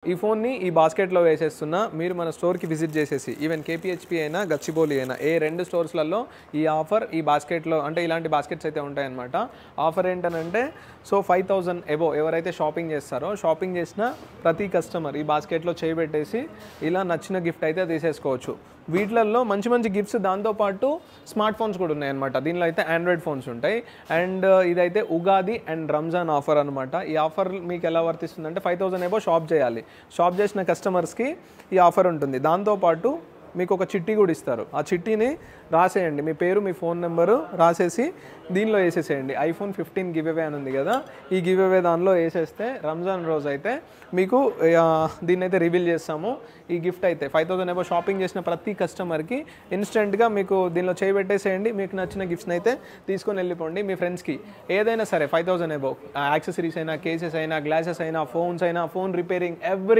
ఈ ఫోన్ని ఈ బాస్కెట్లో వేసేస్తున్నా, మీరు మన స్టోర్కి విజిట్ చేసేసి ఈవెన్ కేపీహెచ్పి అయినా గచ్చిబౌలి అయినా ఏ 2 స్టోర్స్లలో ఈ ఆఫర్ ఈ బాస్కెట్లో అంటే ఇలాంటి బాస్కెట్స్ అయితే ఉంటాయన్నమాట. ఆఫర్ ఏంటనంటే సో 5000 ఎబో ఎవరైతే షాపింగ్ చేస్తారో షాపింగ్ చేసిన ప్రతి కస్టమర్ ఈ బాస్కెట్లో చేయబెట్టేసి ఇలా నచ్చిన గిఫ్ట్ అయితే తీసేసుకోవచ్చు. వీటిలలో మంచి మంచి గిఫ్ట్స్ దాంతోపాటు స్మార్ట్ ఫోన్స్ కూడా ఉన్నాయన్నమాట. దీనిలో అయితే ఆండ్రాయిడ్ ఫోన్స్ ఉంటాయి. అండ్ ఇదైతే ఉగాది అండ్ రంజాన్ ఆఫర్ అనమాట. ఈ ఆఫర్ మీకు ఎలా వర్తిస్తుందంటే 5000 ఎబో షాప్ చేయాలి. షాప్ చేసిన కస్టమర్స్కి ఈ ఆఫర్ ఉంటుంది. దాంతోపాటు మీకు ఒక చిట్టి కూడా ఇస్తారు. ఆ చిట్టిని రాసేయండి, మీ పేరు మీ ఫోన్ నెంబరు రాసేసి దీనిలో వేసేసేయండి. ఐఫోన్ 15 గివ్ అవే అని ఉంది కదా, ఈ గివ్ అవే దానిలో వేసేస్తే రంజాన్ రోజు అయితే మీకు దీన్ని అయితే రివీల్ చేస్తాము. ఈ గిఫ్ట్ అయితే 5000 ఎబో షాపింగ్ చేసిన ప్రతి కస్టమర్కి ఇన్స్టెంట్గా మీకు దీనిలో చేయబెట్టేసేయండి. మీకు నచ్చిన గిఫ్ట్స్ని అయితే తీసుకొని వెళ్ళిపోండి. మీ ఫ్రెండ్స్కి ఏదైనా సరే 5000 ఎబో యాక్సెసరీస్ అయినా, కేసెస్ అయినా, గ్లాసెస్ అయినా, ఫోన్స్ అయినా, ఫోన్ రిపేరింగ్ ఎవ్రీ